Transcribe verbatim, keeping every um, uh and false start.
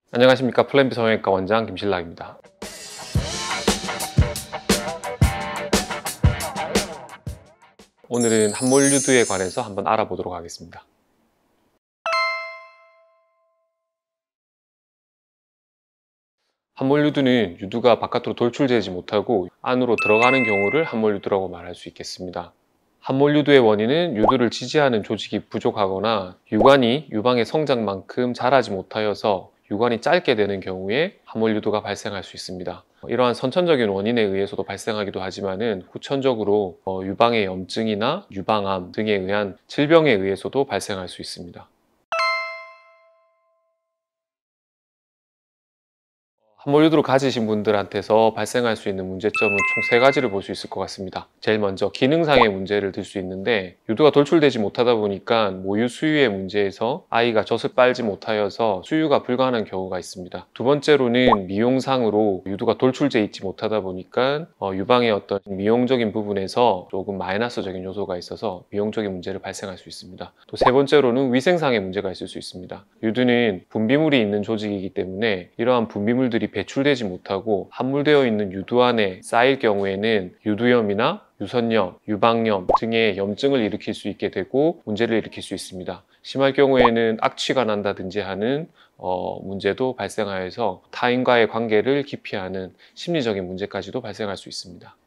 안녕하십니까. 플랜 B 성형외과 원장 김신락입니다. 오늘은 함몰유두에 관해서 한번 알아보도록 하겠습니다. 함몰유두는 유두가 바깥으로 돌출되지 못하고 안으로 들어가는 경우를 함몰유두라고 말할 수 있겠습니다. 함몰유두의 원인은 유두를 지지하는 조직이 부족하거나 유관이 유방의 성장만큼 자라지 못하여서 유관이 짧게 되는 경우에 함몰유두가 발생할 수 있습니다. 이러한 선천적인 원인에 의해서도 발생하기도 하지만 후천적으로 유방의 염증이나 유방암 등에 의한 질병에 의해서도 발생할 수 있습니다. 함몰유두를 가지신 분들한테서 발생할 수 있는 문제점은 총 세 가지를 볼 수 있을 것 같습니다. 제일 먼저 기능상의 문제를 들 수 있는데, 유두가 돌출되지 못하다 보니까 모유 수유의 문제에서 아이가 젖을 빨지 못하여서 수유가 불가능한 경우가 있습니다. 두 번째로는 미용상으로 유두가 돌출돼 있지 못하다 보니까 어, 유방의 어떤 미용적인 부분에서 조금 마이너스적인 요소가 있어서 미용적인 문제를 발생할 수 있습니다. 또 세 번째로는 위생상의 문제가 있을 수 있습니다. 유두는 분비물이 있는 조직이기 때문에 이러한 분비물들이 배출되지 못하고 함몰되어 있는 유두 안에 쌓일 경우에는 유두염이나 유선염, 유방염 등의 염증을 일으킬 수 있게 되고 문제를 일으킬 수 있습니다. 심할 경우에는 악취가 난다든지 하는 어, 문제도 발생하여서 타인과의 관계를 기피하는 심리적인 문제까지도 발생할 수 있습니다.